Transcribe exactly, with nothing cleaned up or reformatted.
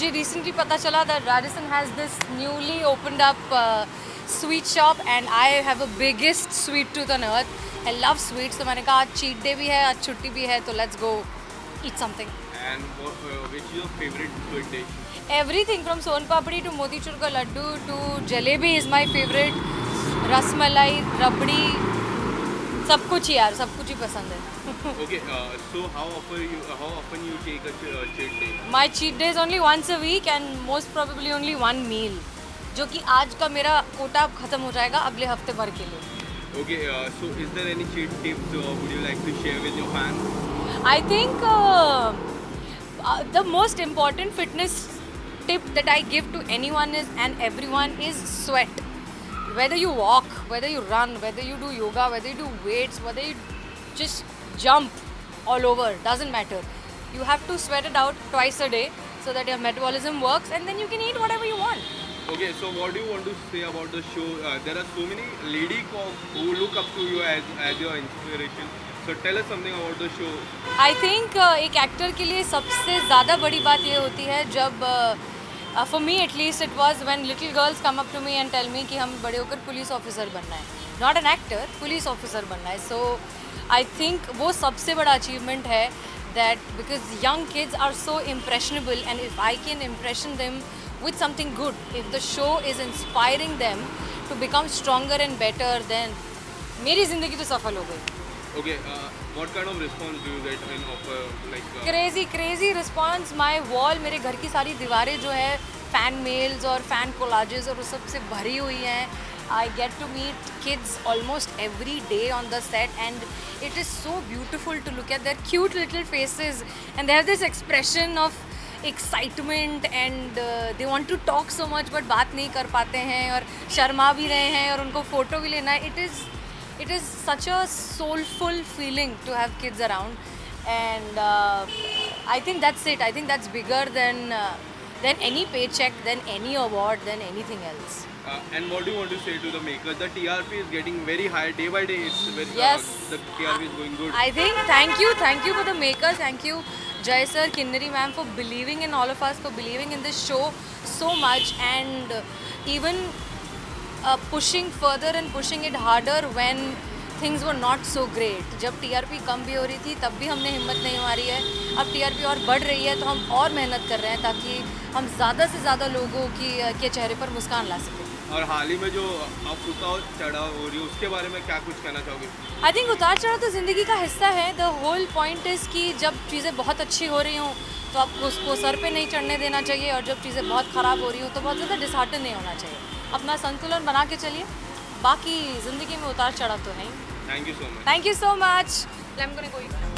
मुझे recently पता चला that Radisson has this newly opened up uh, sweet shop and I have a biggest sweet tooth on earth. I love sweets, तो मैंने कहा आज cheat day भी है, आज छुट्टी भी है, तो let's go eat something. And what, uh, which is your favorite sweet dish? Everything from son papdi to motichur ka laddu to jalebi is my favorite. Rasmalai, rabdi, सब कुछ यार, सब कुछ ही पसंद है. Okay, uh, so how often you how often you take a ch- uh, cheat day? My cheat day is only once a week and most probably only one meal, जो कि आज का मेरा कोटा खत्म हो जाएगा अगले हफ्ते भर के लिए. Okay, uh, so is there any cheat tips uh, would you like to share with your fans? I think uh, uh, the most important fitness tip that I give to anyone is and everyone is sweat. Whether you walk, whether you run, whether you do yoga, whether you do weights, whether you just jump all over, doesn't matter. You have to sweat it out twice a day so that your metabolism works and then you can eat whatever you want. Okay, so what do you want to say about the show? Uh, there are so many lady who look up to you as, as your inspiration. So tell us something about the show. I think uh, एक actor के लिए सबसे ज़्यादा बड़ी बात ये होती है जब uh, for me at least it was when little girls come up to me and tell me कि हम बड़े होकर पुलिस ऑफिसर बनना है. Not an actor, police officer बनना है. So I think वो सबसे बड़ा achievement है that because young kids are so impressionable and if I can impression them with something good, if the show is inspiring them to become stronger and better, then मेरी ज़िंदगी तो सफल हो गई. Okay, uh, what kind of response do you get in of uh, like? Uh, crazy crazy response. My wall, मेरे घर की सारी दीवारें जो है fan mails और fan collages और उस सब से भरी हुई हैं. I get to meet kids almost every day on the set and it is so beautiful to look at their cute little faces and they have this expression of excitement and uh, they want to talk so much but बात नहीं कर पाते हैं और शर्मा भी रहे हैं और उनको फोटो भी लेना है. It is it is such a soulful feeling to have kids around and uh, I think that's it. I think that's bigger than uh, than any paycheck, than any award, than anything else. Uh, and what do you want to say to the makers? The T R P is getting very high day by day. It's very, yes. Uh, the T R P is going good. I think thank you, thank you for the makers, thank you Jai sir, Kinnari ma'am for believing in all of us, for believing in this show so much and uh, even uh, pushing further and pushing it harder when things were not so great. जब T R P कम भी हो रही थी तब भी हमने हिम्मत नहीं मारी है. अब T R P और बढ़ रही है तो हम और मेहनत कर रहे हैं ताकि हम ज़्यादा से ज़्यादा लोगों की के चेहरे पर मुस्कान ला सकें. और हाल ही में जो आप उतार चढ़ाव हो रही है उसके बारे में क्या कुछ कहना चाहोगे? आई थिंक उतार चढ़ाव तो ज़िंदगी का हिस्सा है. द होल पॉइंट इज़ कि जब चीज़ें बहुत अच्छी हो रही हों तो आपको उसको सर पे नहीं चढ़ने देना चाहिए और जब चीज़ें बहुत ख़राब हो रही हो तो बहुत ज़्यादा डिसहार्टन नहीं होना चाहिए. अपना संतुलन बना के चलिए. बाकी ज़िंदगी में उतार चढ़ाव तो है ही. Thank you so much. Thank you so much. I am going to go.